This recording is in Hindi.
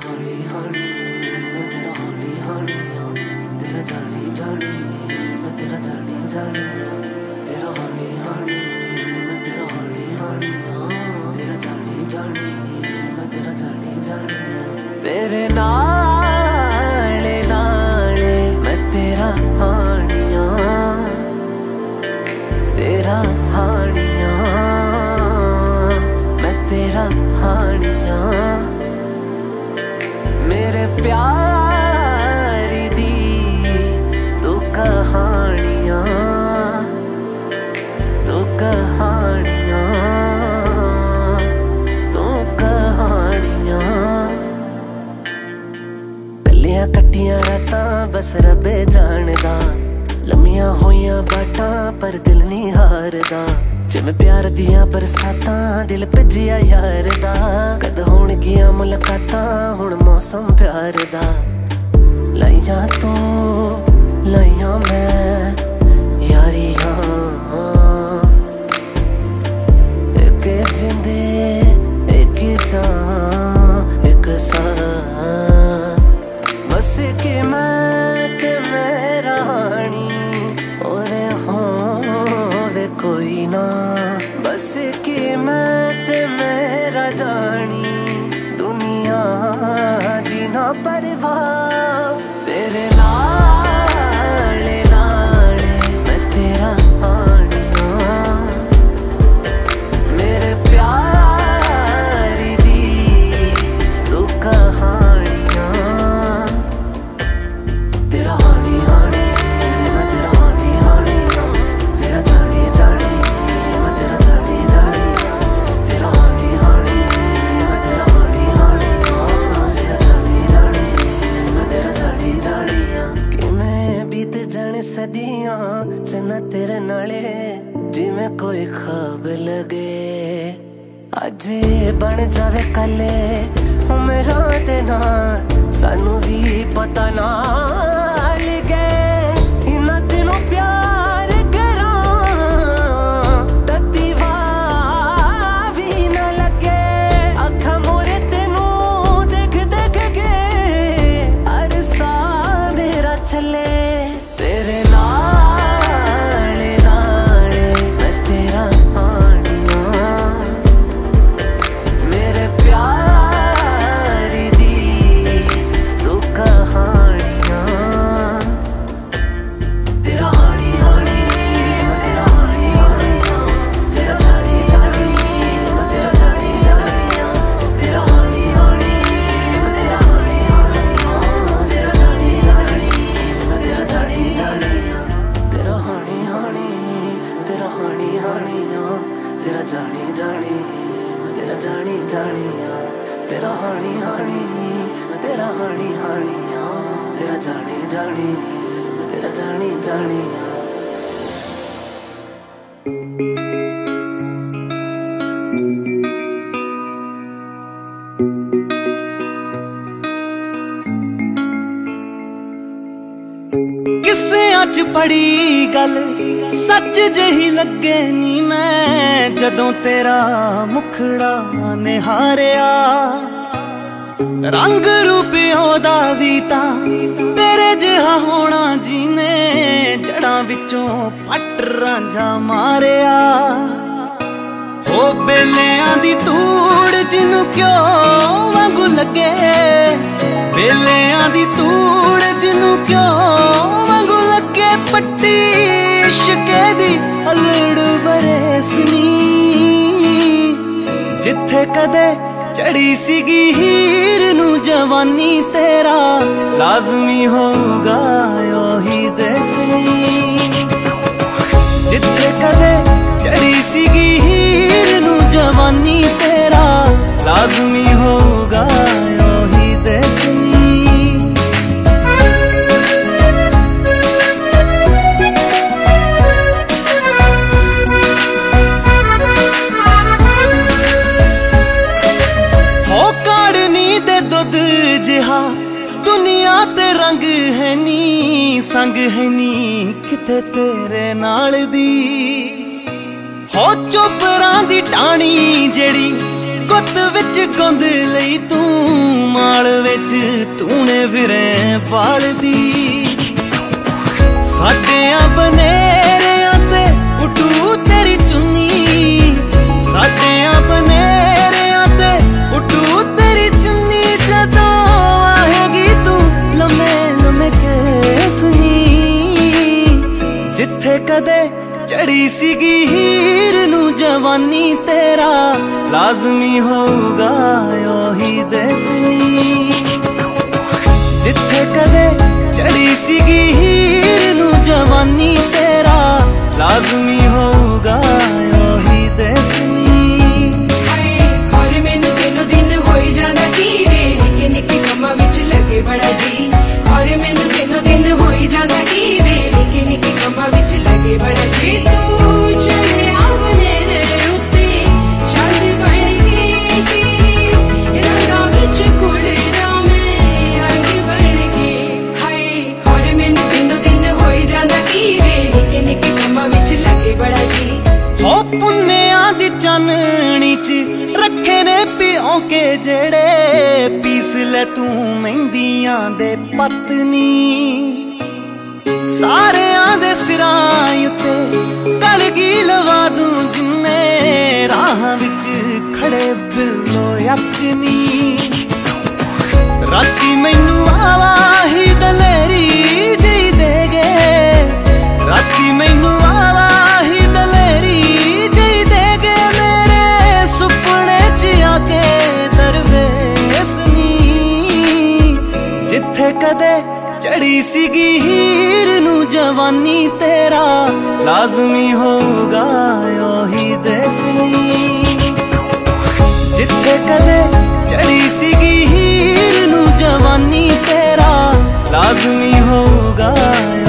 हानी हानी मैं तेरा हानी हानी तेरा जानी जानी मैं तेरा जानी जानी तेरा हानी हानी मैं तेरा हानी हानी तेरा जानी जानी मैं तेरा जानी जानी तेरे नाले नाले मैं तेरा हानिया तेरा हानिया मैं तेरा हानिया मेरे प्यारी दी तू कहानियां तू कहानियां तू कहानियां कलियां कट्टियां रातां बस रब्बे जानदा लम्मियां होइयां बाटां पर दिल नहीं हारदा जिवें प्यार दियां बरसातां दिल भज्जिया यार दा कद होणगियां मुलाकातां हुण मौसम प्यार दा लाइयां तू लाइयां मैं यारियां एक जिंदे एक जान एक सां बस कि मैं ते मेरा हानी और होवे कोई ना बस कि मैं ते मेरा जानी दुनिया दी ना परवाह तेरे नाले नाले मैं तेरा हानिया मेरे प्यारी दी तू कहानियां तेरा हानी हानी मैं तेरा हानी हानी तेरा जानी जानी मैं तेरा जानी जानी तेरा हानी हानी मैं तेरा हानी हानी तेरा जानी जानी मैं तेरा जानी जानी किवें बीत जाने सदियां चन्ना तेरे नाले जिवें कोई ख्वाब लगे अज बन जावे कले उमरां दे नाल सानू भी पता ना लगे इन्हां दिनों प्यार करां तत्ती वाह भी ना लगे अखां मोरे तेनू देख देख के अरसा मेरा चले तेरे नाले नाले मैं तेरा हानिया मेरे प्यारी दी तू कहानियां तेरा हानी हानी मैं तेरा हानी हानी तेरा जानी जानी मैं तेरा जानी जानी तेरा हानी हानी मैं तेरा हानी हानी तेरा जानी जानी मैं तेरा जानी जानी तेरा हानी हानी तेरा हानी हानी तेरा जानी जानी मैं तेरा जानी जानी तेरा हानी हानी मैं तेरा हानी हानी तेरा जानी जानी मैं तेरा जानी जानी किस्सियां च पड़ी गल सच जही लगे नी मैं जदों तेरा मुखड़ा निहारिया रंग रूप ओदा भी तां तेरे जिहा होना जीने जड़ां विचों पट रांझा मारिया हो बेलियां दी तूड़ जिनू क्यों वांगू लगे बेलियां दी तूड़ जिनू क्यों वांगू लगे पट्टी इश्के दी अलड़ बरेसनी जिथे कदे चढ़ी सीगी हीर नू जवानी तेरा लाजमी होगा ओही देसनी जिथे कदे चढ़ी सीगी हीर नू जवानी तेरा लाजमी होगा ओही देसनी दुनिया ते रंग है नी संग है नी किते तेरे नाल दी हो चोपरां दी टाणी जेड़ी गुत विच गुंद लई तू माल विच तूने फिरे पाल दी साडियां बनेरियां ते उठू तेरी चुन्नी साडियां बनेरियां ते उठू तेरी चुन्नी जदों आएगी तू लम्मे लम्मे केसनी जिथे कदे चढ़ी सीगी हीर नू जवानी तेरा लाजमी होगा ओही दसनी जिथे कदे चढ़ी सीगी हीर नू जवानी तेरा लाजमी होगा ओही दसनी और मैनू दिनों दिन होई जांदा की वे निके निके कम्मां विच लगे बड़ा जी और मैनू दिनों दिन होई जांदा की वे निके निके कम्मां विच लगे बड़ा जी तू चले आवने उत्ते चंद बन के तेरे रंगां विच कुड़दा मैं रंग बन के हाय और मैनू दिनों दिन होई जांदा की वे निके निके कम्मां विच लगे बड़ा जी हो पुन्निया दी चाननी च रखे ने पिओ के जेड़े पीस ले तू मेहंदियां दे पत्नी सारियां दे सिरां उत्ते कलगी लवा दूं जिन्ने राह विच खड़े बिल्लो यकनी राती मैनू आवाही दलेरी जी दे गए राती मैनू आवाही दलेरी जी दे गए मेरे सुपने च आके दरवेसनी जिथे कदे चढ़ी सीगी हीर नू जवानी तेरा लाजमी होगा ओही दसनी जिथे कदे चढ़ी सीगी हीर नू जवानी तेरा लाजमी होगा